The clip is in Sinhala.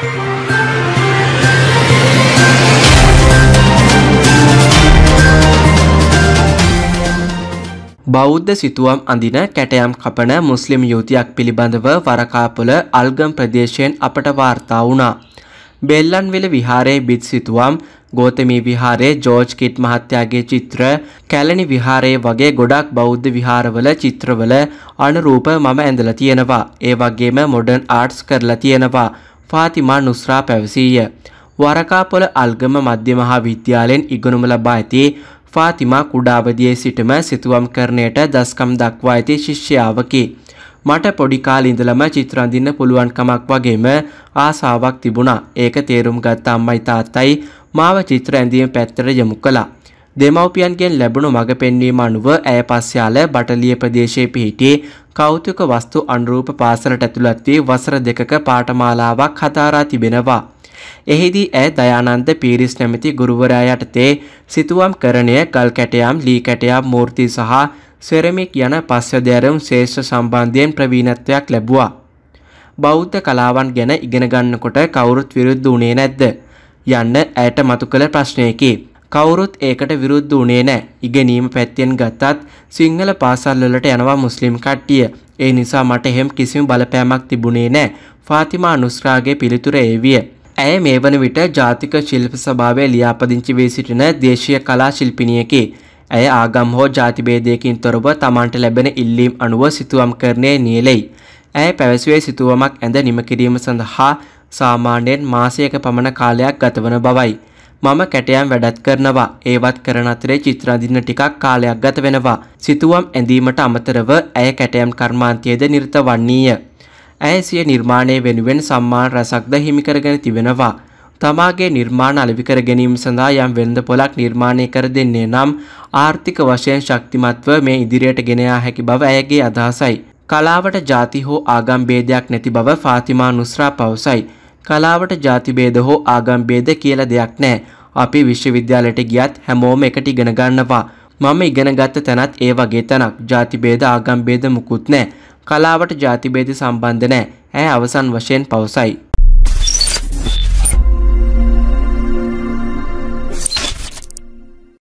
බෞද්ධ සිතුවම් අඳින කැටයම් කපන මුස්ලිම් යුවතියක් පිළිබඳව වරකාපොළ අල්ගම් ප්‍රදේශයෙන් අපට වාර්තා වුණා. බෙල්ලන්විල විහාරයේ බිත් සිතුවම්, ගෝතමී විහාරයේ ජෝර්ජ් කිට් මහත්තයාගේ චිත්‍ර, කැලණි විහාරයේ වගේ ගොඩක් බෞද්ධ විහාරවල චිත්‍රවල අනුරූප මම ඇඳලා තියෙනවා. ඒ වගේම මොඩර්න් ආර්ට්ස් කරලා තියෙනවා. ෆාතිමා නුස්රා පැවසීය. වරකාපොළ අල්ගම මධ්‍ය මහා විද්‍යාලයෙන් ඉගෙනුම ලබා ඇති ෆාතිමා කුඩාවදියේ සිටම සිතුවම් කරණයට දස්කම් දක්වා ඇති ශිෂ්‍යාවකි. මට පොඩි කාලේ ඉඳලම චිත්‍ර අඳින්න පුළුවන් කමක් වගේම ආසාවක් තිබුණා. ඒක තේරුම් ගත්ත අම්මයි තාත්තයි මාව චිත්‍ර ඇඳීම පැත්තට යොමු කළා. දෙමව්පියන්ගෙන් ලැබුණු මඟ පෙන්වීම අනුව ඇය පස්යාල බටලිය ප්‍රදේශයේ පිහිටි කෞතුක වස්තු අනුරූප පාසලට ඇතුළත් වී වසර 2ක පාඨමාලාවක් හදාරා තිබෙනවා. එහිදී ඇය දයානන්ද පීරිස් නැමැති ගුරුවරයා යටතේ සිතුවම් කරණය, ගල් කැටයම්, ලී කැටයම්, මූර්ති සහ සෙරමික් යන පස්වැදෑරුම් ශේෂ්ත්‍ර සම්බන්ධයෙන් ප්‍රවීණත්වයක් ලැබුවා. බෞද්ධ කලාවන් ගැන ඉගෙන ගන්නකොට කවුරුත් විරුද්ධ වුණේ නැද්ද යන්න ඇයට මතු කළ ප්‍රශ්නයකි. කවුරුත් ඒකට විරුද්ධ වුණේ නැහැ. ඉගෙනීම පැත්තෙන් ගත්තත් සිංහල පාසල් වලට යනවා මුස්ලිම් කට්ටිය. ඒ නිසා මට එහෙම කිසිම බලපෑමක් තිබුණේ නැහැ. ෆාතිමා නුස්රාගේ පිළිතුර ඒ විය. ඇය මේ වන විට ජාතික ශිල්ප සභාවේ ලියාපදිංචි වී සිටින දේශීය කලා ශිල්පිනියකි. ඇය ආගම් හෝ ජාති භේදයකින් තොරව තමන්ට ලැබෙන ඉල්ලීම් අනුව සිතුවම් කරණය නියැලෙයි. ඇය පැවසුවේ සිතුවමක් ඇඳ නිම කිරීම සඳහා සාමාන්‍යයෙන් මාසයක පමණ කාලයක් ගතවන බවයි. මම කැටයම් වැඩත් කරනවා. ඒවත් කරන අතරේ චිත්‍ර අඳින්න ටිකක් කාලයක් ගත වෙනවා. සිතුවම් ඇඳීමට අමතරව ඇය කැටයම් කර්මාන්තයේද නිරත වන්නීය. ඇය සිය නිර්මාණය වෙනුවෙන් සම්මාන රැසක්ද හිමි කරගෙන තිබෙනවා. තමාගේ නිර්මාණ අලෙවි කර ගැනීම සඳහා යම් වෙළඳපොළක් නිර්මාණය කර දෙන්නේ නම් ආර්ථික වශයෙන් ශක්තිමත්ව මේ ඉදිරියට ගෙන යා හැකි බව ඇයගේ අදහසයි. කලාවට ජාති හෝ ආගම් භේදයක් නැති බව ෆාතිමා නුස්රා පවසයි. කලාවට ජාති භේද හෝ ආගම් භේද කියලා දෙයක් නැහැ. අපි විශ්වවිද්‍යාලයට ගියත් හැමෝම එකට ඉගෙන ගන්නවා. මම ඉගෙන ගත්ත තැනත් ඒ වගේ තැනක්. ජාති භේද ආගම් භේද මුකුත් නැහැ. කලාවට ජාති භේද සම්බන්ධ නැහැ. ඇය අවසන් වශයෙන් පවසයි.